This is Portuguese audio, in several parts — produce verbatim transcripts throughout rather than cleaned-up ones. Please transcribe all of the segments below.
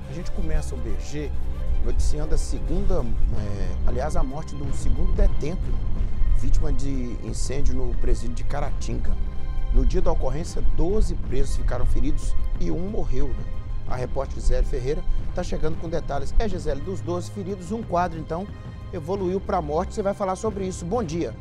A gente começa o B G noticiando a segunda, é, aliás, a morte do segundo detento, vítima de incêndio no presídio de Caratinga. No dia da ocorrência, doze presos ficaram feridos e um morreu, né? A repórter Gisele Ferreira está chegando com detalhes. É, Gisele, dos doze feridos, um quadro, então, evoluiu para a morte. Você vai falar sobre isso. Bom dia.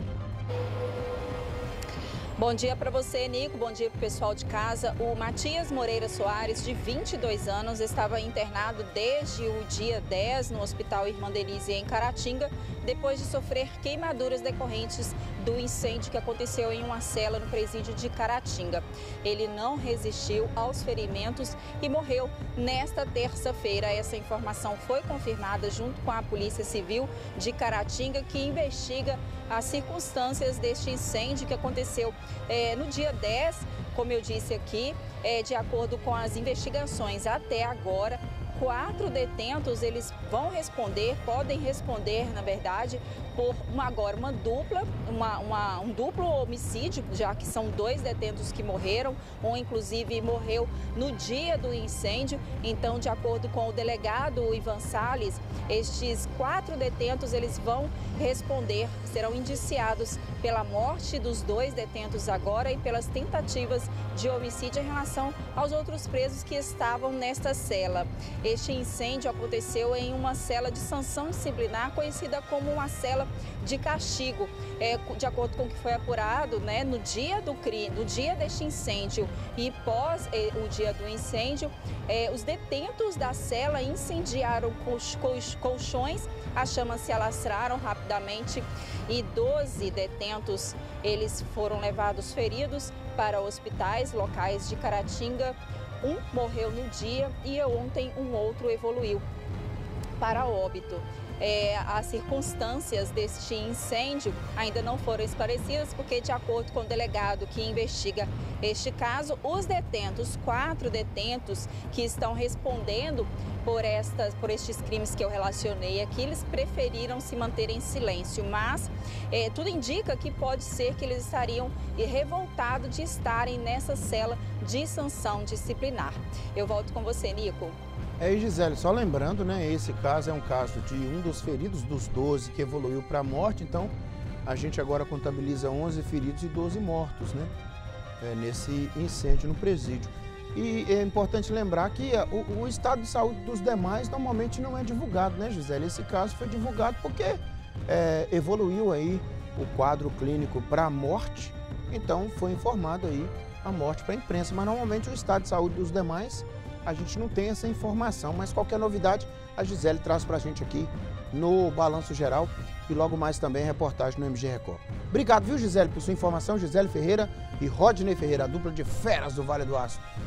Bom dia para você, Nico. Bom dia para o pessoal de casa. O Matias Moreira Soares, de vinte e dois anos, estava internado desde o dia dez no Hospital Irmã Denise, em Caratinga, depois de sofrer queimaduras decorrentes do incêndio que aconteceu em uma cela no presídio de Caratinga. Ele não resistiu aos ferimentos e morreu nesta terça-feira. Essa informação foi confirmada junto com a Polícia Civil de Caratinga, que investiga as circunstâncias deste incêndio que aconteceu é, no dia dez, como eu disse aqui, é, de acordo com as investigações até agora. Quatro detentos, eles vão responder, podem responder, na verdade, por uma, agora uma dupla, uma, uma, um duplo homicídio, já que são dois detentos que morreram, um inclusive morreu no dia do incêndio. Então, de acordo com o delegado Ivan Salles, estes quatro detentos, eles vão responder, serão indiciados pela morte dos dois detentos agora e pelas tentativas de homicídio em relação aos outros presos que estavam nesta cela. Este incêndio aconteceu em uma cela de sanção disciplinar, conhecida como uma cela de castigo. É, de acordo com o que foi apurado, né, no dia do crime, no dia deste incêndio e pós eh, o dia do incêndio, eh, os detentos da cela incendiaram colch colch colchões, as chamas se alastraram rapidamente e doze detentos, eles foram levados feridos para hospitais locais de Caratinga. Um morreu no dia e ontem um outro evoluiu para óbito. É, as circunstâncias deste incêndio ainda não foram esclarecidas, porque, de acordo com o delegado que investiga este caso, os detentos, quatro detentos que estão respondendo por, estas, por estes crimes que eu relacionei aqui, eles preferiram se manter em silêncio, mas é, tudo indica que pode ser que eles estariam revoltados de estarem nessa cela de sanção disciplinar. Eu volto com você, Nico. É, Gisele, só lembrando, né, esse caso é um caso de um dos feridos dos doze que evoluiu para a morte, então a gente agora contabiliza onze feridos e doze mortos, né, é, nesse incêndio no presídio. E é importante lembrar que o, o estado de saúde dos demais normalmente não é divulgado, né, Gisele? Esse caso foi divulgado porque é, evoluiu aí o quadro clínico para a morte, então foi informado aí a morte para a imprensa, mas normalmente o estado de saúde dos demais a gente não tem essa informação, mas qualquer novidade a Gisele traz para a gente aqui no Balanço Geral e logo mais também reportagem no M G Record. Obrigado, viu, Gisele, por sua informação. Gisele Ferreira e Rodney Ferreira, a dupla de feras do Vale do Aço.